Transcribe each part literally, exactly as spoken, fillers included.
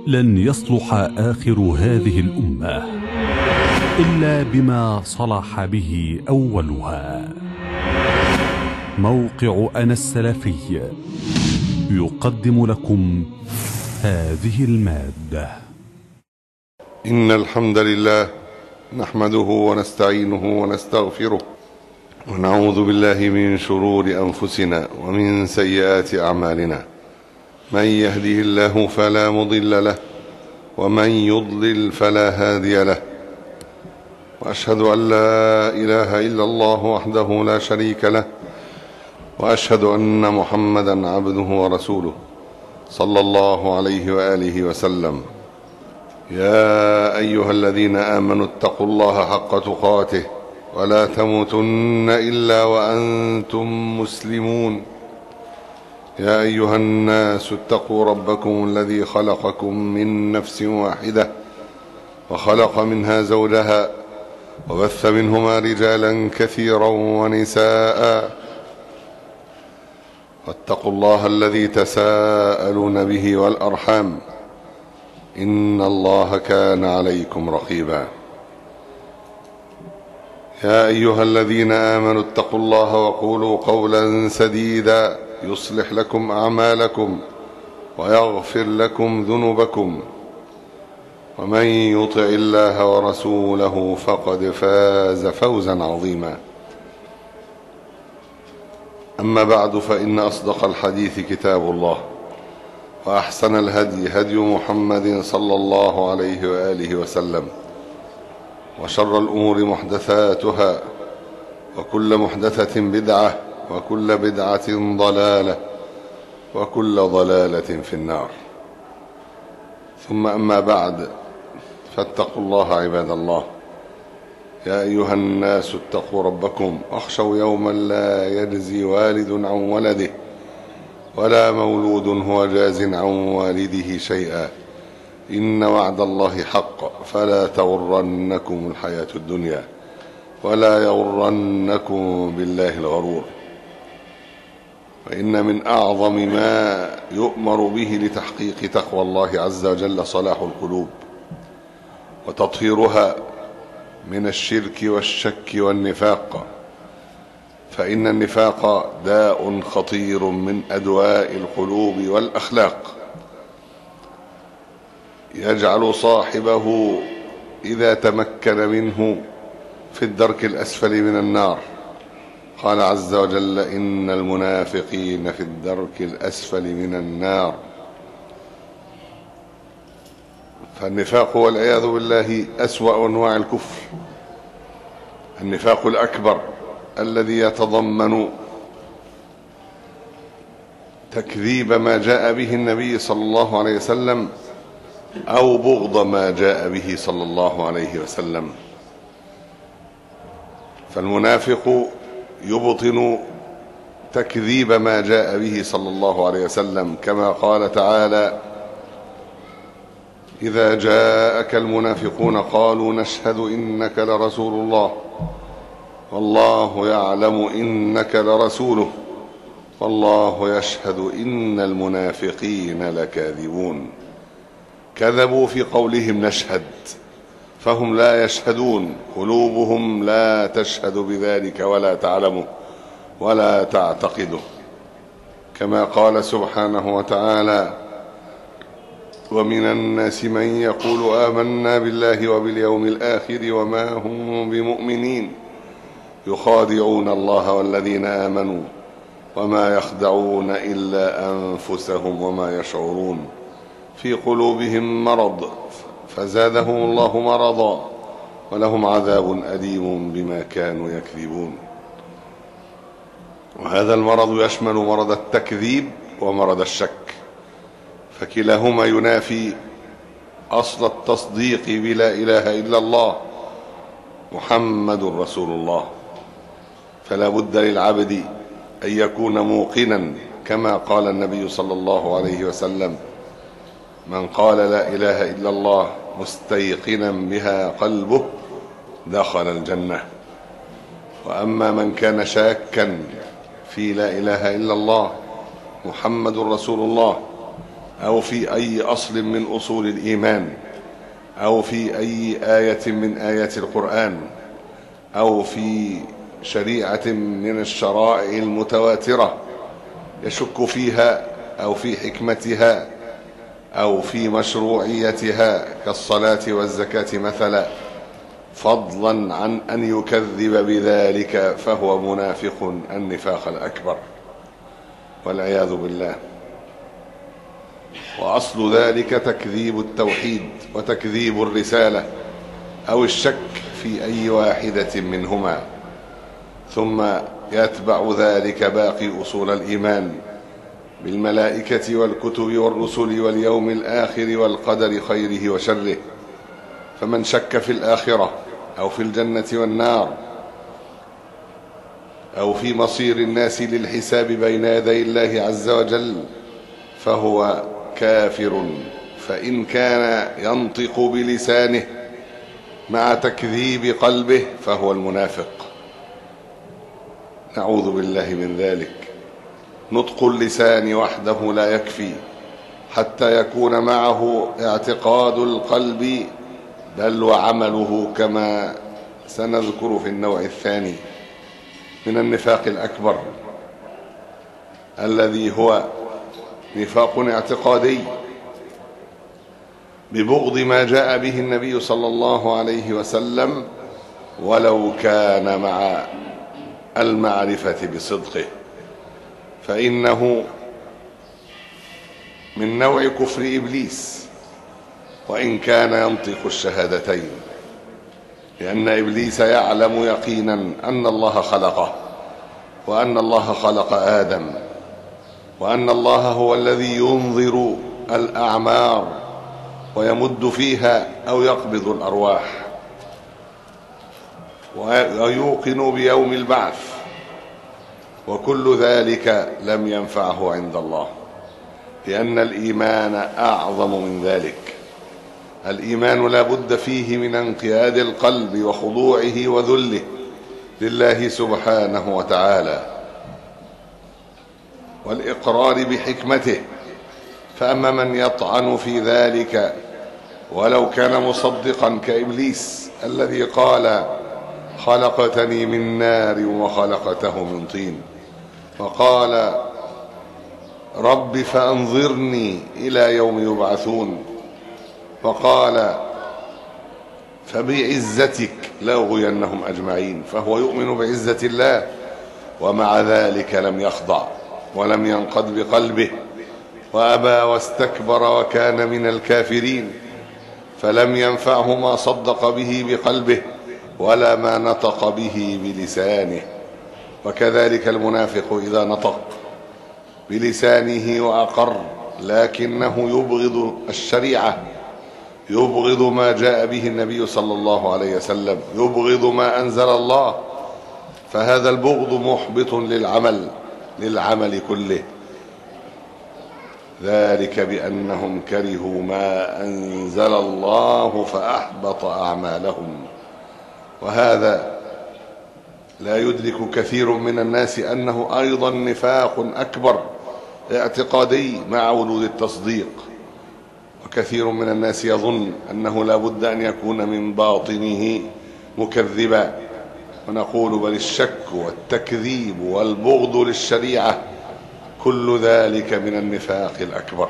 لن يصلح آخر هذه الأمة إلا بما صلح به أولها. موقع أنا السلفي يقدم لكم هذه المادة. إن الحمد لله نحمده ونستعينه ونستغفره ونعوذ بالله من شرور أنفسنا ومن سيئات أعمالنا. من يهده الله فلا مضل له ومن يضلل فلا هادي له، وأشهد أن لا إله إلا الله وحده لا شريك له، وأشهد أن محمدا عبده ورسوله صلى الله عليه وآله وسلم. يا أيها الذين آمنوا اتقوا الله حق تقاته ولا تموتن إلا وأنتم مسلمون. يا أيها الناس اتقوا ربكم الذي خلقكم من نفس واحدة وخلق منها زوجها وبث منهما رجالا كثيرا ونساء، واتقوا الله الذي تساءلون به والأرحام إن الله كان عليكم رقيبا. يا أيها الذين آمنوا اتقوا الله وقولوا قولا سديدا يصلح لكم أعمالكم ويغفر لكم ذنوبكم، ومن يطع الله ورسوله فقد فاز فوزا عظيما. أما بعد، فإن أصدق الحديث كتاب الله، وأحسن الهدي هدي محمد صلى الله عليه وآله وسلم، وشر الأمور محدثاتها، وكل محدثة بدعة، وكل بدعة ضلالة، وكل ضلالة في النار. ثم أما بعد، فاتقوا الله عباد الله. يا أيها الناس اتقوا ربكم واخشوا يوما لا يجزي والد عن ولده ولا مولود هو جاز عن والده شيئا، إن وعد الله حق، فلا تغرنكم الحياة الدنيا ولا يغرنكم بالله الغرور. وإن من أعظم ما يؤمر به لتحقيق تقوى الله عز وجل صلاح القلوب وتطهيرها من الشرك والشك والنفاق، فإن النفاق داء خطير من أدواء القلوب والأخلاق، يجعل صاحبه إذا تمكن منه في الدرك الأسفل من النار. قال عز وجل: إن المنافقين في الدرك الأسفل من النار. فالنفاق والعياذ بالله أسوأ أنواع الكفر، النفاق الأكبر الذي يتضمن تكذيب ما جاء به النبي صلى الله عليه وسلم أو بغض ما جاء به صلى الله عليه وسلم. فالمنافق يبطن تكذيب ما جاء به صلى الله عليه وسلم، كما قال تعالى: إذا جاءك المنافقون قالوا نشهد إنك لرسول الله والله يعلم إنك لرسوله والله يشهد إن المنافقين لكاذبون. كذبوا في قولهم نشهد، فهم لا يشهدون، قلوبهم لا تشهد بذلك ولا تعلمه ولا تعتقده، كما قال سبحانه وتعالى: ومن الناس من يقول آمنا بالله وباليوم الآخر وما هم بمؤمنين يخادعون الله والذين آمنوا وما يخدعون إلا أنفسهم وما يشعرون في قلوبهم مرض فزادهم الله مرضا ولهم عذاب أليم بما كانوا يكذبون. وهذا المرض يشمل مرض التكذيب ومرض الشك، فكلاهما ينافي أصل التصديق بلا إله إلا الله محمد رسول الله. فلا بد للعبد أن يكون موقنا، كما قال النبي صلى الله عليه وسلم: من قال لا إله إلا الله مستيقنا بها قلبه دخل الجنة. وأما من كان شاكا في لا إله إلا الله محمد رسول الله أو في أي أصل من أصول الإيمان، أو في أي آية من آيات القرآن، أو في شريعة من الشرائع المتواترة يشك فيها أو في حكمتها أو في مشروعيتها كالصلاة والزكاة مثلا، فضلا عن أن يكذب بذلك، فهو منافق النفاق الأكبر والعياذ بالله. وأصل ذلك تكذيب التوحيد وتكذيب الرسالة أو الشك في أي واحدة منهما، ثم يتبع ذلك باقي أصول الإيمان بالملائكة والكتب والرسل واليوم الآخر والقدر خيره وشره. فمن شك في الآخرة أو في الجنة والنار أو في مصير الناس للحساب بين يدي الله عز وجل فهو كافر، فإن كان ينطق بلسانه مع تكذيب قلبه فهو المنافق، نعوذ بالله من ذلك. نطق اللسان وحده لا يكفي حتى يكون معه اعتقاد القلب بل وعمله، كما سنذكر في النوع الثاني من النفاق الأكبر الذي هو نفاق اعتقادي ببغض ما جاء به النبي صلى الله عليه وسلم ولو كان مع المعرفة بصدقه، فإنه من نوع كفر إبليس وإن كان ينطق الشهادتين، لأن إبليس يعلم يقينا أن الله خلقه وأن الله خلق آدم وأن الله هو الذي ينظر الأعمار ويمد فيها أو يقبض الأرواح، ويوقن بيوم البعث، وكل ذلك لم ينفعه عند الله، لأن الإيمان أعظم من ذلك. الإيمان لا بد فيه من انقياد القلب وخضوعه وذله لله سبحانه وتعالى والإقرار بحكمته. فأما من يطعن في ذلك ولو كان مصدقا كإبليس الذي قال خلقتني من نار وخلقته من طين، وقال رب فأنظرني إلى يوم يبعثون، وقال فبعزتك لأغوينهم أجمعين، فهو يؤمن بعزة الله ومع ذلك لم يخضع ولم ينقض بقلبه وأبى واستكبر وكان من الكافرين، فلم ينفعه ما صدق به بقلبه ولا ما نطق به بلسانه. وكذلك المنافق إذا نطق بلسانه وأقر لكنه يبغض الشريعة، يبغض ما جاء به النبي صلى الله عليه وسلم، يبغض ما أنزل الله، فهذا البغض محبط للعمل للعمل كله. ذلك بأنهم كرهوا ما أنزل الله فأحبط أعمالهم. وهذا لا يدرك كثير من الناس أنه أيضا نفاق أكبر اعتقادي مع وجود التصديق، وكثير من الناس يظن أنه لا بد أن يكون من باطنه مكذبا، ونقول بل الشك والتكذيب والبغض للشريعة كل ذلك من النفاق الأكبر.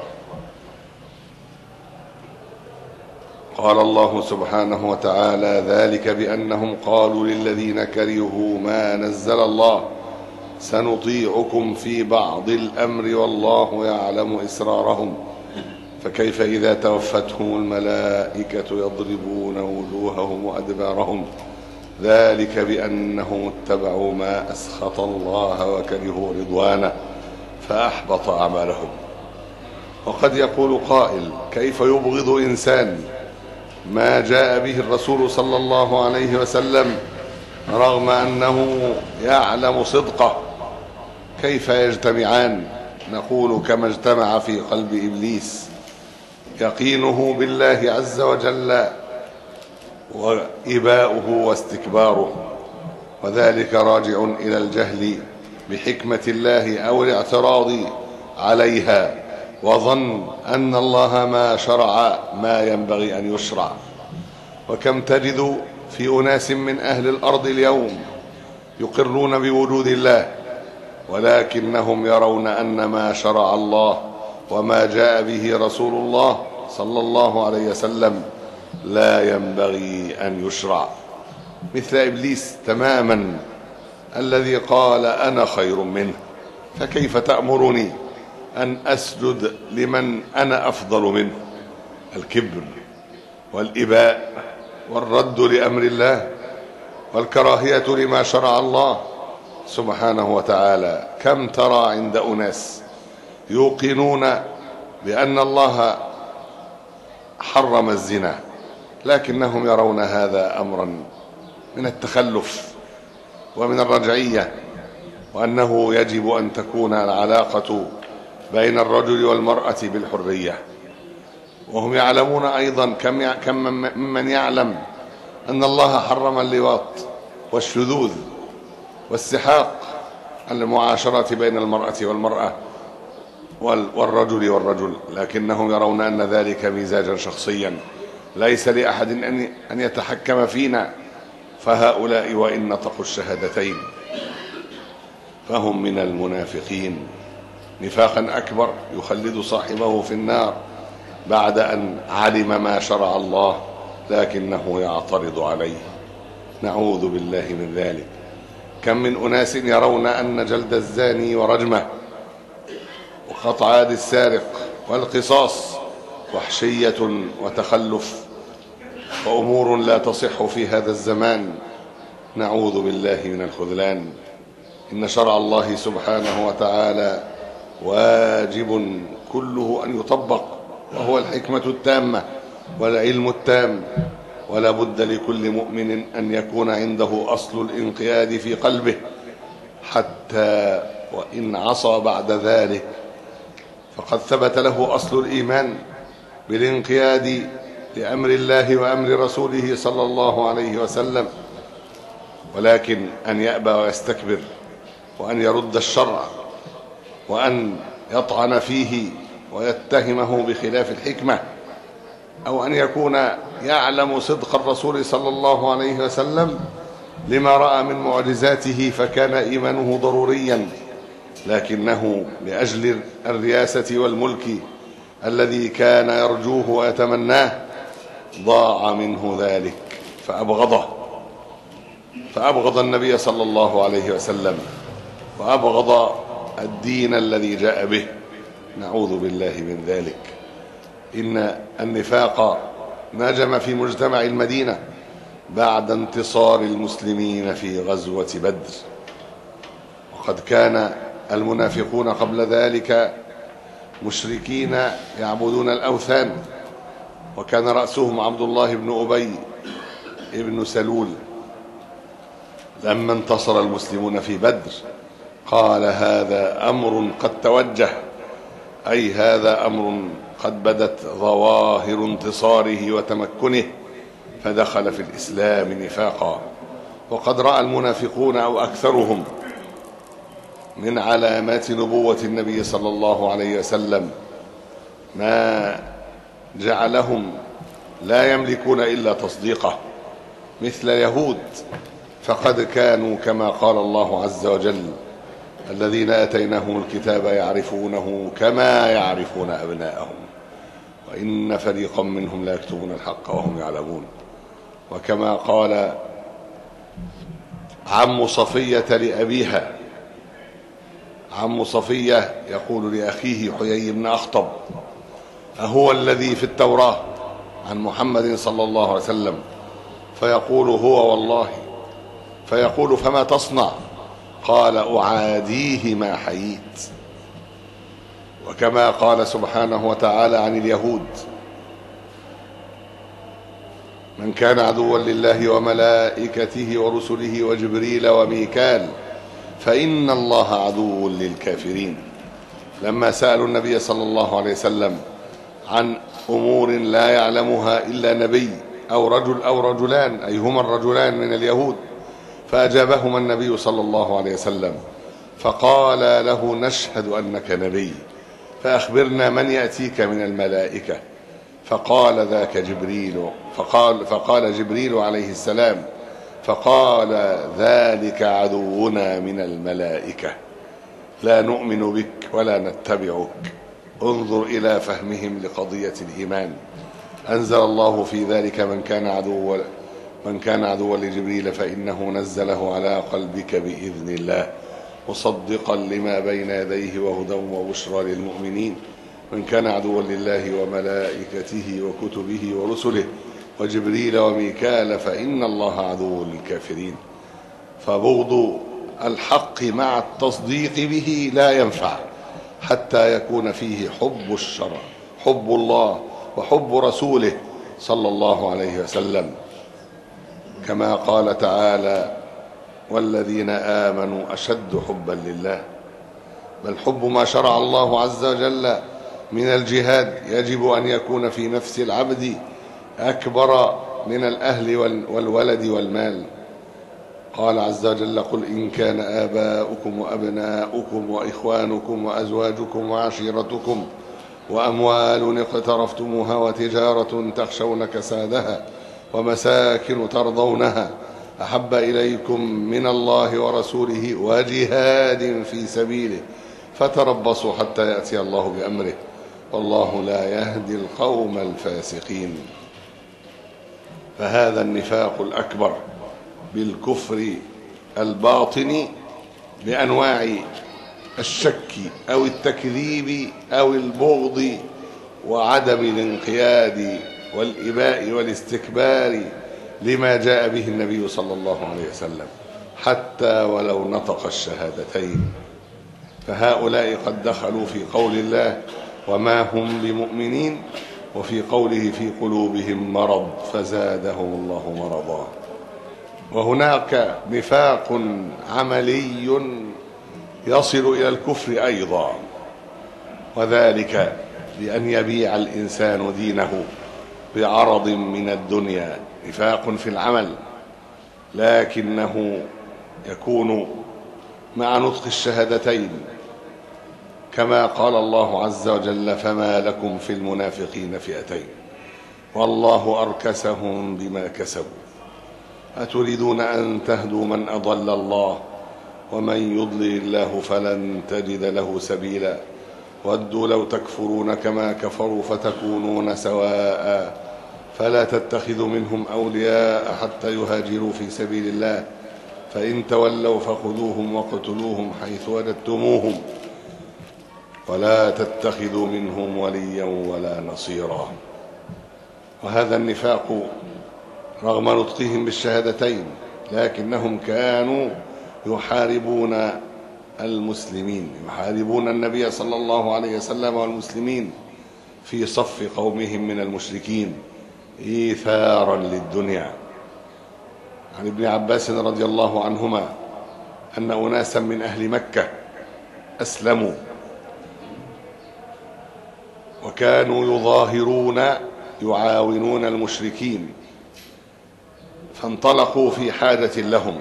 قال الله سبحانه وتعالى ذلك بأنهم قالوا للذين كرهوا ما نزل الله سنطيعكم في بعض الأمر والله يعلم إسرارهم فكيف إذا توفتهم الملائكة يضربون وجوههم وأدبارهم ذلك بأنهم اتبعوا ما أسخط الله وكرهوا رضوانه فأحبط أعمالهم. وقد يقول قائل كيف يبغض إنسان ما جاء به الرسول صلى الله عليه وسلم رغم أنه يعلم صدقه؟ كيف يجتمعان؟ نقول كما اجتمع في قلب إبليس يقينه بالله عز وجل وإباؤه واستكباره، وذلك راجع إلى الجهل بحكمة الله أو الاعتراض عليها وظن أن الله ما شرع ما ينبغي أن يشرع. وكم تجد في أناس من أهل الأرض اليوم يقرون بوجود الله، ولكنهم يرون أن ما شرع الله وما جاء به رسول الله صلى الله عليه وسلم لا ينبغي أن يشرع، مثل إبليس تماما الذي قال أنا خير منه، فكيف تأمرني أن أسجد لمن أنا أفضل منه؟ الكبر والإباء والرد لأمر الله والكراهية لما شرع الله سبحانه وتعالى. كم ترى عند أناس يوقنون بأن الله حرم الزنا، لكنهم يرون هذا أمرا من التخلف ومن الرجعية، وأنه يجب أن تكون العلاقة بين الرجل والمرأة بالحرية. وهم يعلمون أيضا كم كم ممن يعلم أن الله حرم اللواط والشذوذ والسحاق، المعاشرة بين المرأة والمرأة والرجل والرجل، لكنهم يرون أن ذلك مزاجا شخصيا ليس لأحد أن يتحكم فينا. فهؤلاء وإن نطقوا الشهادتين فهم من المنافقين نفاقا أكبر يخلد صاحبه في النار بعد أن علم ما شرع الله لكنه يعترض عليه. نعوذ بالله من ذلك. كم من أناس يرون أن جلد الزاني ورجمه وقطع يد السارق والقصاص وحشية وتخلف وأمور لا تصح في هذا الزمان. نعوذ بالله من الخذلان. إن شرع الله سبحانه وتعالى واجب كله أن يطبق، وهو الحكمة التامة والعلم التام، ولا بد لكل مؤمن أن يكون عنده أصل الانقياد في قلبه، حتى وإن عصى بعد ذلك فقد ثبت له أصل الإيمان بالانقياد لأمر الله وأمر رسوله صلى الله عليه وسلم. ولكن أن يأبى ويستكبر وأن يرد الشرع وأن يطعن فيه ويتهمه بخلاف الحكمة، أو أن يكون يعلم صدق الرسول صلى الله عليه وسلم لما رأى من معجزاته فكان إيمانه ضروريا، لكنه لأجل الرياسة والملك الذي كان يرجوه ويتمناه ضاع منه ذلك فأبغضه فأبغض النبي صلى الله عليه وسلم وأبغض الدين الذي جاء به. نعوذ بالله من ذلك. إن النفاق نجم في مجتمع المدينة بعد انتصار المسلمين في غزوة بدر، وقد كان المنافقون قبل ذلك مشركين يعبدون الأوثان، وكان رأسهم عبد الله بن أبي بن سلول. لما انتصر المسلمون في بدر قال هذا أمر قد توجه، أي هذا أمر قد بدت ظواهر انتصاره وتمكنه، فدخل في الإسلام نفاقا. وقد رأى المنافقون أو أكثرهم من علامات نبوة النبي صلى الله عليه وسلم ما جعلهم لا يملكون إلا تصديقه، مثل اليهود، فقد كانوا كما قال الله عز وجل الذين آتيناهم الكتاب يعرفونه كما يعرفون أبناءهم وإن فريقا منهم لا يكتمون الحق وهم يعلمون. وكما قال عم صفية لأبيها، عم صفية يقول لأخيه حيي بن أخطب أهو الذي في التوراة عن محمد صلى الله عليه وسلم؟ فيقول هو والله. فيقول فما تصنع؟ قال أعاديه ما حييت. وكما قال سبحانه وتعالى عن اليهود من كان عدوا لله وملائكته ورسله وجبريل وميكال فإن الله عدو للكافرين. لما سألوا النبي صلى الله عليه وسلم عن أمور لا يعلمها إلا نبي أو رجل أو رجلان، أي هما الرجلان من اليهود، فأجابهما النبي صلى الله عليه وسلم فقال له نشهد أنك نبي، فأخبرنا من يأتيك من الملائكة. فقال ذاك جبريل فقال, فقال جبريل عليه السلام فقال ذلك عدونا من الملائكة، لا نؤمن بك ولا نتبعك. انظر إلى فهمهم لقضية الإيمان. أنزل الله في ذلك من كان عدوا من كان عدوا لجبريل فإنه نزله على قلبك بإذن الله مصدقا لما بين يديه وهدى وبشرى للمؤمنين. من كان عدوا لله وملائكته وكتبه ورسله وجبريل وميكال فإن الله عدو للكافرين. فبغض الحق مع التصديق به لا ينفع حتى يكون فيه حب الشرع، حب الله وحب رسوله صلى الله عليه وسلم، كما قال تعالى: والذين آمنوا أشد حبا لله. بل حب ما شرع الله عز وجل من الجهاد يجب أن يكون في نفس العبد أكبر من الأهل والولد والمال. قال عز وجل: قل إن كان آباؤكم وأبناؤكم وإخوانكم وأزواجكم وعشيرتكم وأموال اقترفتموها وتجارة تخشون كسادها ومساكن ترضونها أحب إليكم من الله ورسوله وجهاد في سبيله فتربصوا حتى يأتي الله بأمره والله لا يهدي القوم الفاسقين. فهذا النفاق الأكبر بالكفر الباطن بأنواع الشك أو التكذيب أو البغض وعدم الانقياد والإباء والاستكبار لما جاء به النبي صلى الله عليه وسلم حتى ولو نطق الشهادتين. فهؤلاء قد دخلوا في قول الله: وما هم بمؤمنين، وفي قوله: في قلوبهم مرض فزادهم الله مرضا. وهناك نفاق عملي يصل إلى الكفر أيضا، وذلك بأن يبيع الإنسان دينه بعرض من الدنيا. نفاق في العمل لكنه يكون مع نطق الشهادتين، كما قال الله عز وجل: فما لكم في المنافقين فئتين والله أركسهم بما كسبوا أتريدون أن تهدوا من أضل الله ومن يضلل الله فلن تجد له سبيلا ودوا لو تكفرون كما كفروا فتكونون سواء فلا تتخذوا منهم أولياء حتى يهاجروا في سبيل الله فإن تولوا فخذوهم وقتلوهم حيث وجدتموهم ولا تتخذوا منهم وليا ولا نصيرا. وهذا النفاق رغم نطقهم بالشهادتين لكنهم كانوا يحاربون المسلمين، يحاربون النبي صلى الله عليه وسلم والمسلمين في صف قومهم من المشركين إيثارا للدنيا. عن ابن عباس رضي الله عنهما أن أناسا من أهل مكة أسلموا وكانوا يظاهرون يعاونون المشركين، فانطلقوا في حاجة لهم،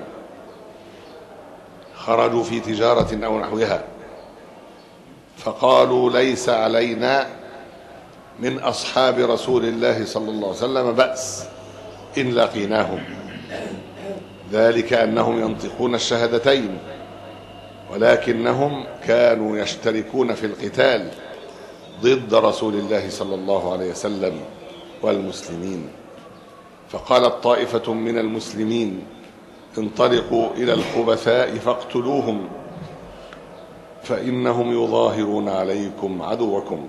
خرجوا في تجارة أو نحوها، فقالوا: ليس علينا من أصحاب رسول الله صلى الله عليه وسلم بأس إن لقيناهم، ذلك أنهم ينطقون الشهادتين ولكنهم كانوا يشتركون في القتال ضد رسول الله صلى الله عليه وسلم والمسلمين. فقالت طائفة من المسلمين: انطلقوا إلى الخبثاء فاقتلوهم فإنهم يظاهرون عليكم عدوكم.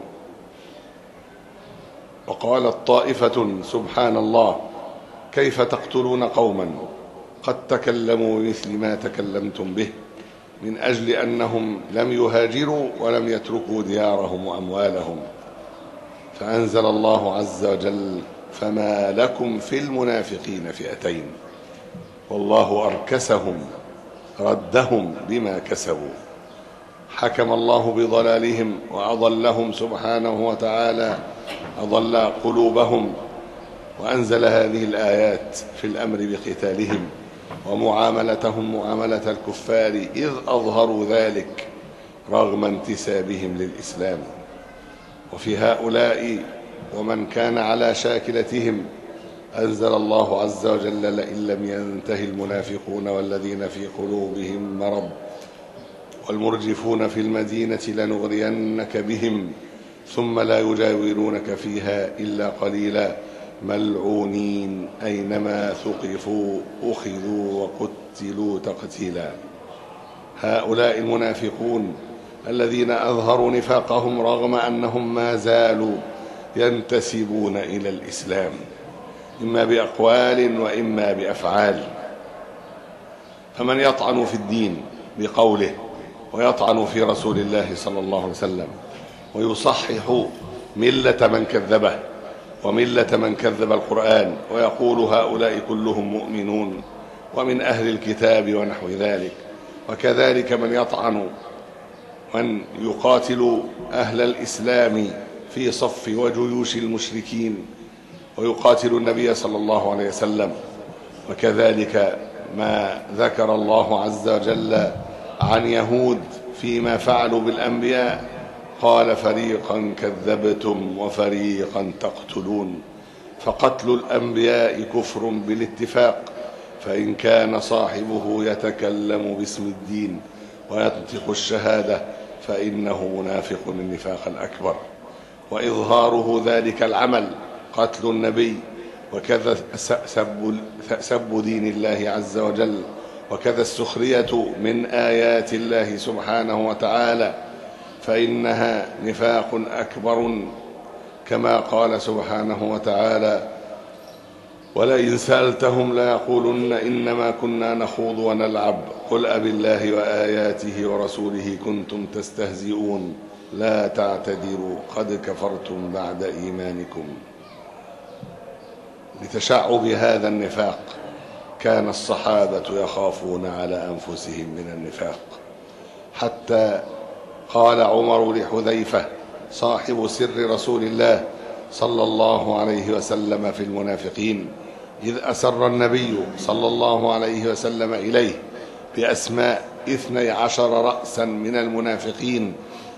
وقالت طائفة: سبحان الله، كيف تقتلون قوما قد تكلموا بمثل ما تكلمتم به من أجل أنهم لم يهاجروا ولم يتركوا ديارهم وأموالهم. فأنزل الله عز وجل: فما لكم في المنافقين فئتين والله أركسهم ردهم بما كسبوا. حكم الله بضلالهم وأضلهم سبحانه وتعالى، أضل قلوبهم، وأنزل هذه الآيات في الأمر بقتالهم ومعاملتهم معاملة الكفار إذ أظهروا ذلك رغم انتسابهم للإسلام. وفي هؤلاء ومن كان على شاكلتهم أنزل الله عز وجل: لئن لم ينته المنافقون والذين في قلوبهم مرض والمرجفون في المدينة لنغرينك بهم ثم لا يجاورونك فيها إلا قليلا ملعونين أينما ثقفوا أخذوا وقتلوا تقتيلا. هؤلاء المنافقون الذين أظهروا نفاقهم رغم أنهم ما زالوا ينتسبون إلى الإسلام، إما بأقوال وإما بأفعال. فمن يطعن في الدين بقوله ويطعن في رسول الله صلى الله عليه وسلم ويصحح ملة من كذبه وملة من كذب القرآن ويقول هؤلاء كلهم مؤمنون ومن أهل الكتاب ونحو ذلك، وكذلك من يطعن من يقاتل أهل الإسلام في صف وجيوش المشركين ويقاتل النبي صلى الله عليه وسلم، وكذلك ما ذكر الله عز وجل عن يهود فيما فعلوا بالأنبياء: قال فريقا كذبتم وفريقا تقتلون. فقتل الأنبياء كفر بالاتفاق، فإن كان صاحبه يتكلم باسم الدين وينطق الشهادة فإنه منافق النفاق الأكبر، وإظهاره ذلك العمل قتل النبي، وكذا سب, سب دين الله عز وجل، وكذا السخرية من آيات الله سبحانه وتعالى، فإنها نفاق أكبر، كما قال سبحانه وتعالى: ولئن سألتهم ليقولن إنما كنا نخوض ونلعب قل أبالله وآياته ورسوله كنتم تستهزئون لا تعتذروا قد كفرتم بعد إيمانكم. لتشعب هذا النفاق كان الصحابة يخافون على أنفسهم من النفاق، حتى قال عمر لحذيفة صاحب سر رسول الله صلى الله عليه وسلم في المنافقين إذ أسر النبي صلى الله عليه وسلم إليه بأسماء اثني عشر رأسا من المنافقين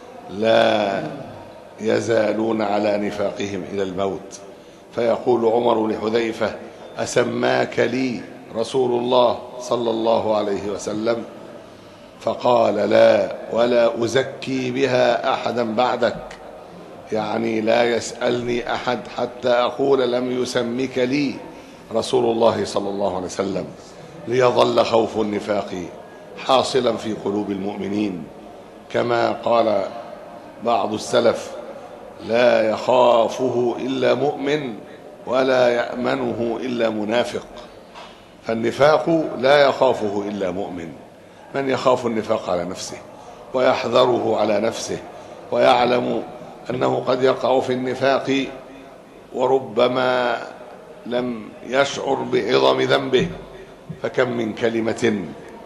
لا يزالون على نفاقهم إلى الموت، فيقول عمر لحذيفة: أسماك لي رسول الله صلى الله عليه وسلم؟ فقال: لا، ولا أزكي بها أحدا بعدك، يعني لا يسألني أحد حتى أقول لم يسمك لي رسول الله صلى الله عليه وسلم، ليظل خوف النفاق حاصلا في قلوب المؤمنين، كما قال بعض السلف: لا يخافه إلا مؤمن ولا يأمنه إلا منافق. فالنفاق لا يخافه إلا مؤمن، من يخاف النفاق على نفسه ويحذره على نفسه ويعلم أنه قد يقع في النفاق وربما لم يشعر بعظم ذنبه، فكم من كلمة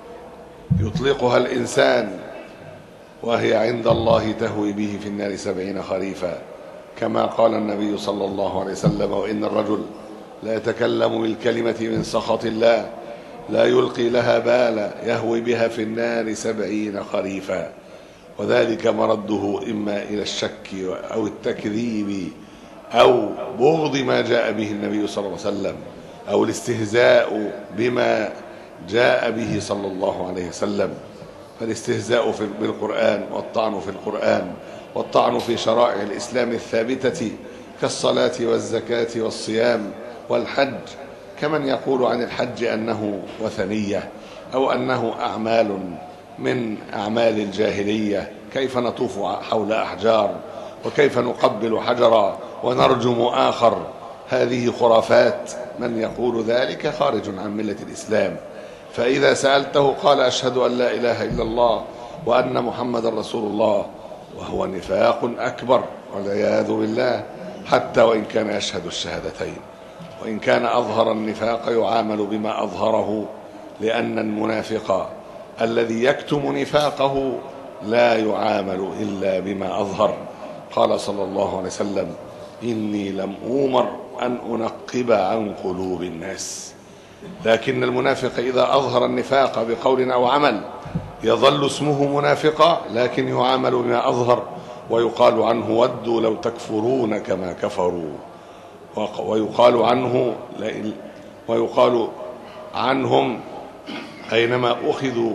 يطلقها الإنسان وهي عند الله تهوي به في النار سبعين خريفا، كما قال النبي صلى الله عليه وسلم: وإن الرجل لا يتكلم بالكلمة من سخط الله لا يلقي لها بالا يهوي بها في النار سبعين خريفا. وذلك مرده إما إلى الشك أو التكذيب أو بغض ما جاء به النبي صلى الله عليه وسلم أو الاستهزاء بما جاء به صلى الله عليه وسلم. فالاستهزاء بالقرآن والطعن في القرآن والطعن في شرائع الإسلام الثابتة كالصلاة والزكاة والصيام والحج، كمن يقول عن الحج أنه وثنية أو أنه أعمال من أعمال الجاهلية، كيف نطوف حول أحجار وكيف نقبل حجرا ونرجم آخر، هذه خرافات. من يقول ذلك خارج عن ملة الإسلام. فإذا سألته قال: أشهد أن لا إله إلا الله وأن محمد رسول الله، وهو نفاق أكبر والعياذ بالله، حتى وإن كان يشهد الشهادتين، وإن كان أظهر النفاق يعامل بما أظهره، لأن المنافق الذي يكتم نفاقه لا يعامل إلا بما أظهر. قال صلى الله عليه وسلم: إني لم أؤمر أن أنقب عن قلوب الناس. لكن المنافق إذا أظهر النفاق بقول أو عمل يظل اسمه منافقا، لكن يعامل بما أظهر ويقال عنه ودوا لو تكفرون كما كفروا، ويقال عنه ويقال عنهم أينما أخذوا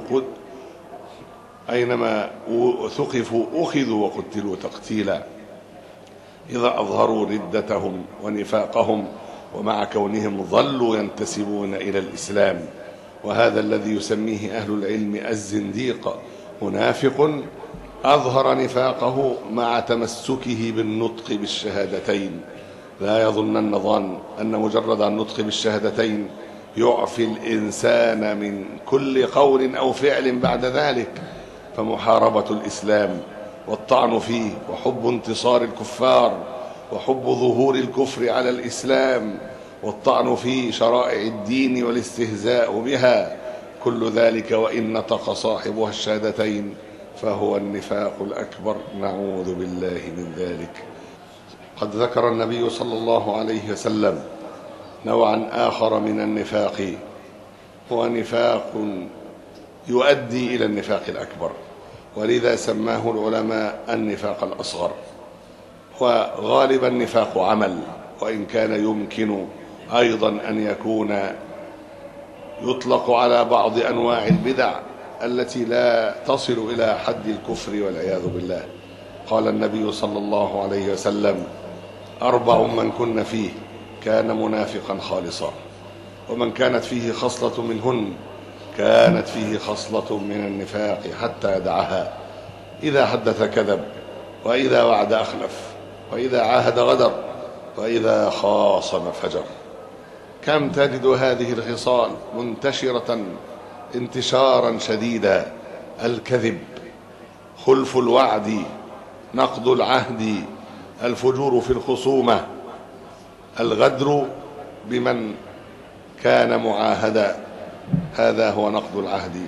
أينما ثقفوا أخذوا وقتلوا تقتيلا، إذا أظهروا ردتهم ونفاقهم ومع كونهم ظلوا ينتسبون إلى الإسلام. وهذا الذي يسميه أهل العلم الزنديق منافق أظهر نفاقه مع تمسكه بالنطق بالشهادتين. لا يظنن ظان أن مجرد النطق بالشهادتين يعفي الإنسان من كل قول أو فعل بعد ذلك، فمحاربة الإسلام والطعن فيه وحب انتصار الكفار وحب ظهور الكفر على الإسلام والطعن في شرائع الدين والاستهزاء بها، كل ذلك وإن نطق صاحبها الشهادتين فهو النفاق الأكبر، نعوذ بالله من ذلك. قد ذكر النبي صلى الله عليه وسلم نوعا آخر من النفاق، هو نفاق يؤدي إلى النفاق الأكبر، ولذا سماه العلماء النفاق الأصغر. وغالبا النفاق عمل، وإن كان يمكن أيضا أن يكون يطلق على بعض أنواع البدع التي لا تصل إلى حد الكفر والعياذ بالله. قال النبي صلى الله عليه وسلم: أربع من كن فيه كان منافقا خالصا، ومن كانت فيه خصلة منهن كانت فيه خصلة من النفاق حتى يدعها: إذا حدث كذب، وإذا وعد أخلف، وإذا عاهد غدر، وإذا خاصم فجر. كم تجد هذه الخصال منتشرة انتشارا شديدا: الكذب، خلف الوعد، نقض العهد، الفجور في الخصومة، الغدر بمن كان معاهدا، هذا هو نقض العهد.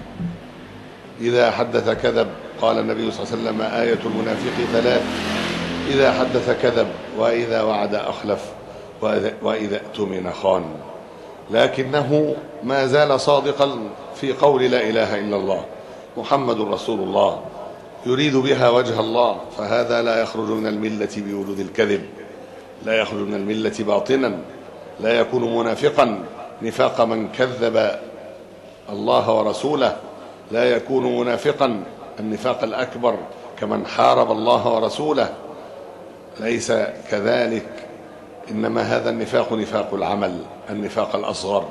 إذا حدث كذب، قال النبي صلى الله عليه وسلم: آية المنافق ثلاث: إذا حدث كذب، وإذا وعد أخلف، وإذا اؤتمن خان. لكنه ما زال صادقا في قول لا إله إلا الله محمد رسول الله، يريد بها وجه الله، فهذا لا يخرج من الملة بوجود الكذب، لا يخرج من الملة باطنا، لا يكون منافقا نفاق من كذب الله ورسوله، لا يكون منافقا النفاق الأكبر كمن حارب الله ورسوله، ليس كذلك. إنما هذا النفاق نفاق العمل، النفاق الأصغر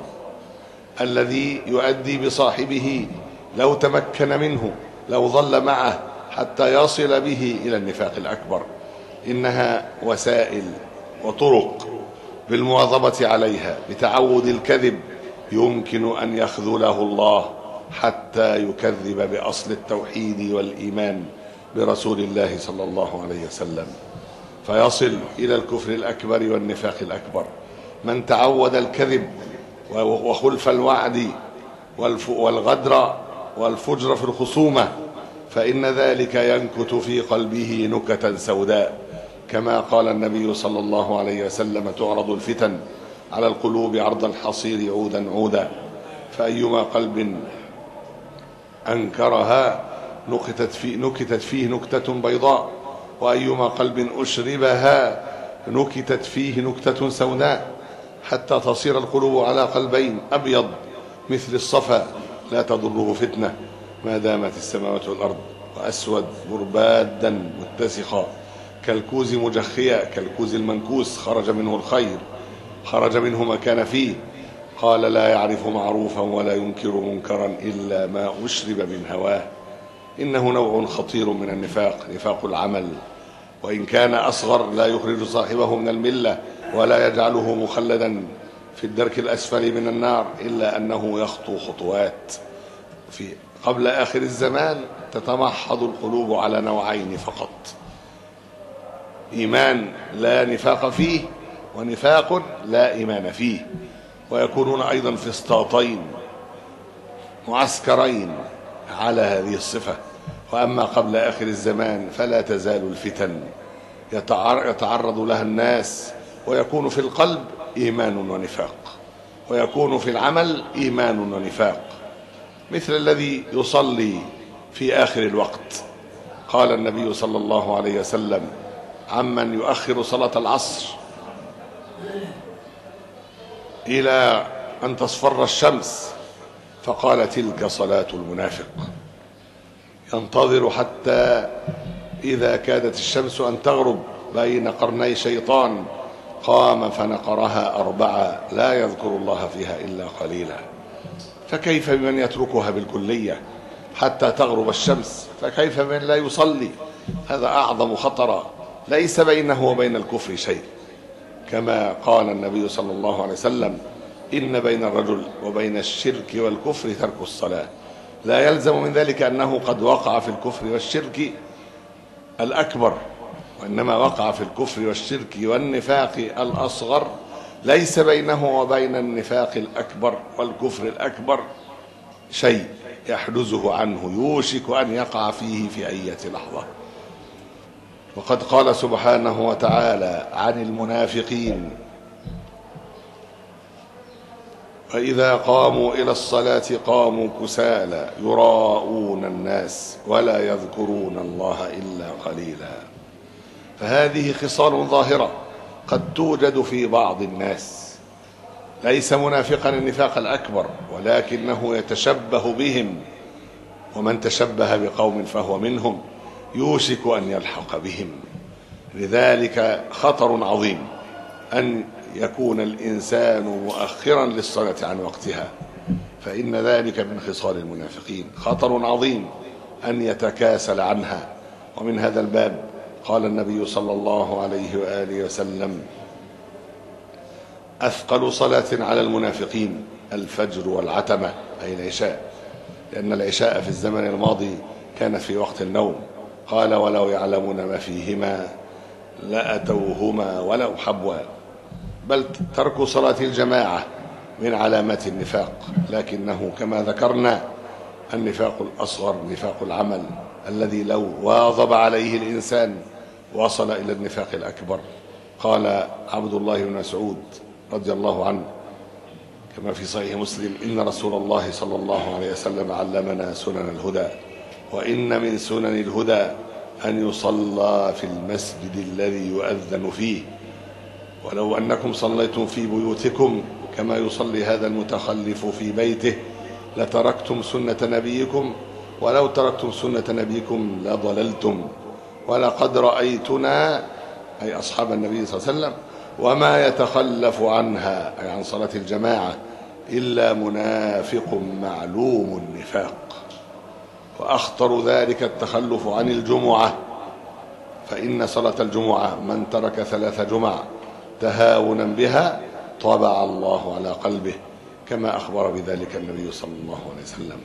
الذي يؤدي بصاحبه لو تمكن منه، لو ظل معه حتى يصل به إلى النفاق الأكبر. إنها وسائل وطرق بالمواظبة عليها بتعود الكذب يمكن أن يخذله الله حتى يكذب بأصل التوحيد والإيمان برسول الله صلى الله عليه وسلم، فيصل إلى الكفر الأكبر والنفاق الأكبر. من تعود الكذب وخلف الوعد والغدر والفجر في الخصومة فإن ذلك ينكت في قلبه نكتا سوداء، كما قال النبي صلى الله عليه وسلم: تعرض الفتن على القلوب عرض الحصير عودا عودا، فأيما قلب أنكرها نكتت فيه, نكتت فيه نكتة بيضاء، وأيما قلب أشربها نكتت فيه نكتة سوداء، حتى تصير القلوب على قلبين: أبيض مثل الصفا لا تضره فتنة ما دامت السماوات والأرض، وأسود مربادا متسخا كالكوز مجخيا، كالكوز المنكوس خرج منه الخير، خرج منه ما كان فيه. قال: لا يعرف معروفا ولا ينكر منكرا إلا ما أشرب من هواه. إنه نوع خطير من النفاق، نفاق العمل، وإن كان أصغر لا يخرج صاحبه من الملة ولا يجعله مخلدا في الدرك الأسفل من النار، إلا أنه يخطو خطوات. في قبل آخر الزمان تتمحض القلوب على نوعين فقط: إيمان لا نفاق فيه، ونفاق لا إيمان فيه، ويكونون أيضا في اسطاطين معسكرين على هذه الصفة. وأما قبل آخر الزمان فلا تزال الفتن يتعرض لها الناس، ويكون في القلب إيمان ونفاق، ويكون في العمل إيمان ونفاق، مثل الذي يصلي في آخر الوقت قال النبي صلى الله عليه وسلم عمن يؤخر صلاة العصر إلى أن تصفر الشمس، فقال تلك صلاة المنافق، ينتظر حتى إذا كادت الشمس أن تغرب بين قرني شيطان قام فنقرها أربعة لا يذكر الله فيها إلا قليلا. فكيف بمن يتركها بالكلية حتى تغرب الشمس؟ فكيف بمن لا يصلي؟ هذا أعظم خطرا، ليس بينه وبين الكفر شيء، كما قال النبي صلى الله عليه وسلم إن بين الرجل وبين الشرك والكفر ترك الصلاة. لا يلزم من ذلك أنه قد وقع في الكفر والشرك الأكبر، وإنما وقع في الكفر والشرك والنفاق الأصغر، ليس بينه وبين النفاق الأكبر والكفر الأكبر شيء يحجزه عنه، يوشك أن يقع فيه في أي لحظة. وقد قال سبحانه وتعالى عن المنافقين وإذا قاموا إلى الصلاة قاموا كسالى يراءون الناس ولا يذكرون الله إلا قليلا. فهذه خصال ظاهرة قد توجد في بعض الناس، ليس منافقا النفاق الأكبر، ولكنه يتشبه بهم، ومن تشبه بقوم فهو منهم، يوشك أن يلحق بهم. لذلك خطر عظيم أن يكون الإنسان مؤخرا للصلاة عن وقتها، فإن ذلك من خصال المنافقين. خطر عظيم أن يتكاسل عنها. ومن هذا الباب قال النبي صلى الله عليه وآله وسلم أثقل صلاة على المنافقين الفجر والعتمة، أي العشاء، لأن العشاء في الزمن الماضي كانت في وقت النوم. قال ولو يعلمون ما فيهما لأتوهما ولو حبوا. بل ترك صلاة الجماعة من علامات النفاق، لكنه كما ذكرنا النفاق الأصغر نفاق العمل الذي لو واظب عليه الإنسان وصل إلى النفاق الأكبر. قال عبد الله بن مسعود رضي الله عنه كما في صحيح مسلم إن رسول الله صلى الله عليه وسلم علمنا سنن الهدى، وإن من سنن الهدى أن يصلى في المسجد الذي يؤذن فيه، ولو أنكم صليتم في بيوتكم كما يصلي هذا المتخلف في بيته لتركتم سنة نبيكم، ولو تركتم سنة نبيكم لضللتم، ولقد رأيتنا أي أصحاب النبي صلى الله عليه وسلم وما يتخلف عنها أي عن صلاة الجماعة إلا منافق معلوم النفاق. وأخطر ذلك التخلف عن الجمعة، فإن صلاة الجمعة من ترك ثلاث جمع تهاونا بها طبع الله على قلبه، كما أخبر بذلك النبي صلى الله عليه وسلم.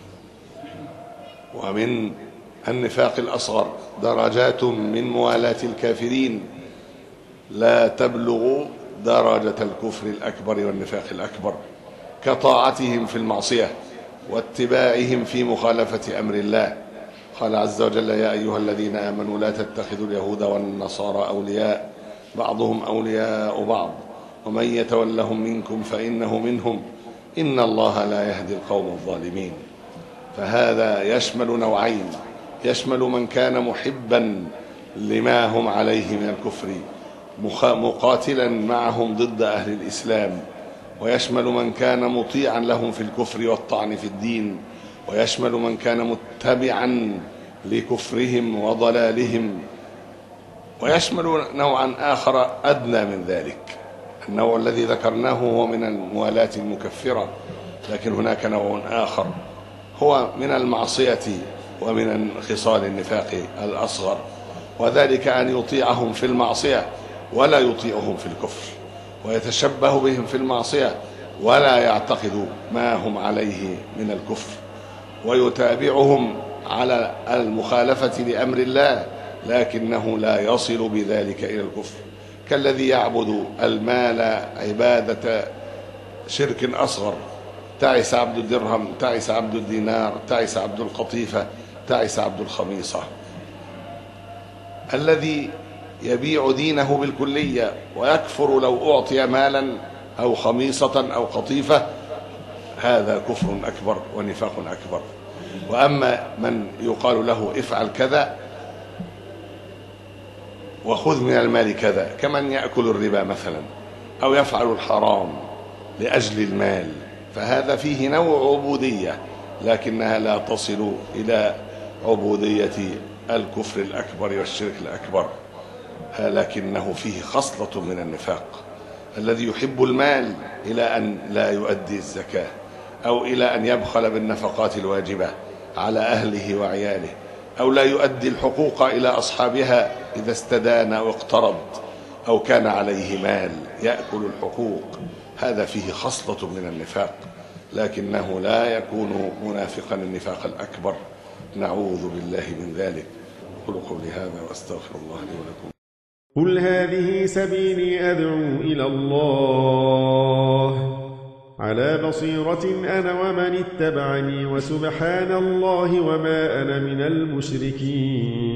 ومن النفاق الأصغر درجات من موالاة الكافرين لا تبلغ درجة الكفر الأكبر والنفاق الأكبر، كطاعتهم في المعصية واتباعهم في مخالفة أمر الله. قال عز وجل يا أيها الذين آمنوا لا تتخذوا اليهود والنصارى أولياء بعضهم أولياء بعض ومن يتولهم منكم فإنه منهم إن الله لا يهدي القوم الظالمين. فهذا يشمل نوعين، يشمل من كان محبا لما هم عليه من الكفر مقاتلا معهم ضد أهل الإسلام، ويشمل من كان مطيعا لهم في الكفر والطعن في الدين، ويشمل من كان متبعا لكفرهم وضلالهم، ويشمل نوعا آخر أدنى من ذلك. النوع الذي ذكرناه هو من الموالاة المكفرة، لكن هناك نوع آخر هو من المعصية ومن خصال النفاق الأصغر، وذلك أن يطيعهم في المعصية ولا يطيعهم في الكفر، ويتشبه بهم في المعصية ولا يعتقد ما هم عليه من الكفر، ويتابعهم على المخالفة لأمر الله لكنه لا يصل بذلك إلى الكفر، كالذي يعبد المال عبادة شرك أصغر، تعس عبد الدرهم، تعس عبد الدينار، تعس عبد القطيفة، تعس عبد الخميصة. الذي يبيع دينه بالكلية ويكفر لو أعطي مالا أو خميصة أو قطيفة، هذا كفر أكبر ونفاق أكبر. وأما من يقال له افعل كذا وخذ من المال كذا، كمن يأكل الربا مثلا أو يفعل الحرام لأجل المال، فهذا فيه نوع عبودية لكنها لا تصل إلى عبودية الكفر الأكبر والشرك الأكبر، لكنه فيه خصلة من النفاق. الذي يحب المال إلى أن لا يؤدي الزكاة أو إلى أن يبخل بالنفقات الواجبة على أهله وعياله أو لا يؤدي الحقوق إلى أصحابها إذا استدان أو اقترض أو كان عليه مال يأكل الحقوق، هذا فيه خصلة من النفاق، لكنه لا يكون منافقا النفاق الأكبر، نعوذ بالله من ذلك. أقول قولي هذا وأستغفر الله لي ولكم. قل هذه سبيلي أدعو إلى الله على بصيرة أنا ومن اتبعني وسبحان الله وما أنا من المشركين.